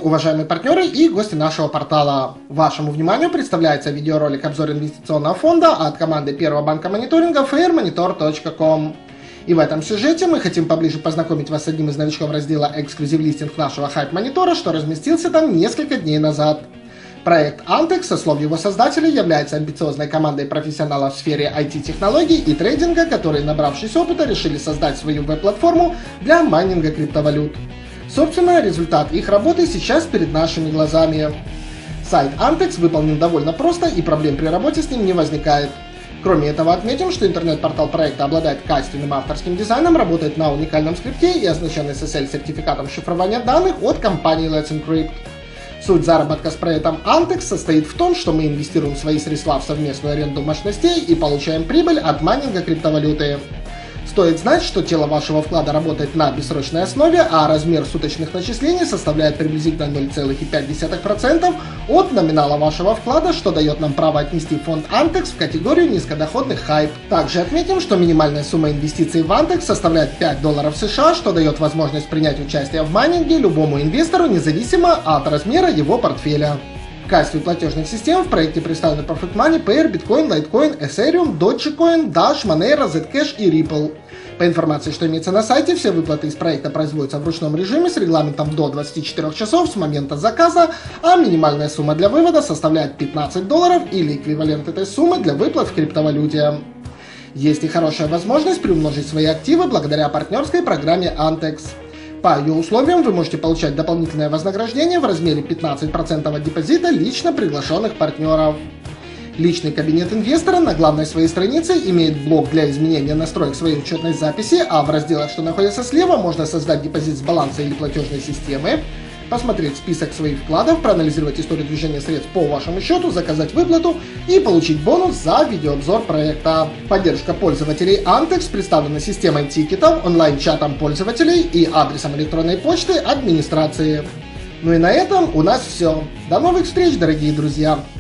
уважаемые партнеры и гости нашего портала. Вашему вниманию представляется видеоролик обзор инвестиционного фонда от команды Первого банка мониторинга fairmonitor.com. И в этом сюжете мы хотим поближе познакомить вас с одним из новичков раздела «Эксклюзив листинг» нашего хайп-монитора, что разместился там несколько дней назад. Проект Antex, со слов его создателей, является амбициозной командой профессионалов в сфере IT-технологий и трейдинга, которые, набравшись опыта, решили создать свою веб-платформу для майнинга криптовалют. Собственно, результат их работы сейчас перед нашими глазами. Сайт Antex выполнен довольно просто, и проблем при работе с ним не возникает. Кроме этого, отметим, что интернет-портал проекта обладает качественным авторским дизайном, работает на уникальном скрипте и оснащен SSL-сертификатом шифрования данных от компании Let's Encrypt. Суть заработка с проектом Antex состоит в том, что мы инвестируем свои средства в совместную аренду мощностей и получаем прибыль от майнинга криптовалюты. Стоит знать, что тело вашего вклада работает на бессрочной основе, а размер суточных начислений составляет приблизительно 0,5% от номинала вашего вклада, что дает нам право отнести фонд Antex в категорию низкодоходных хайп. Также отметим, что минимальная сумма инвестиций в Antex составляет $5 США, что дает возможность принять участие в майнинге любому инвестору, независимо от размера его портфеля. В качестве платежных систем в проекте представлены Perfect Money, Payer, Bitcoin, Litecoin, Ethereum, Dogecoin, Dash, Monero, Zcash и Ripple. По информации, что имеется на сайте, все выплаты из проекта производятся в ручном режиме с регламентом до 24 часов с момента заказа, а минимальная сумма для вывода составляет $15 или эквивалент этой суммы для выплат в криптовалюте. Есть и хорошая возможность приумножить свои активы благодаря партнерской программе Antex. По ее условиям вы можете получать дополнительное вознаграждение в размере 15% от депозита лично приглашенных партнеров. Личный кабинет инвестора на главной своей странице имеет блок для изменения настроек своей учетной записи, а в разделах, что находятся слева, можно создать депозит с баланса или платежной системы, посмотреть список своих вкладов, проанализировать историю движения средств по вашему счету, заказать выплату и получить бонус за видеообзор проекта. Поддержка пользователей Antex представлена системой тикетов, онлайн-чатом пользователей и адресом электронной почты администрации. Ну и на этом у нас все. До новых встреч, дорогие друзья!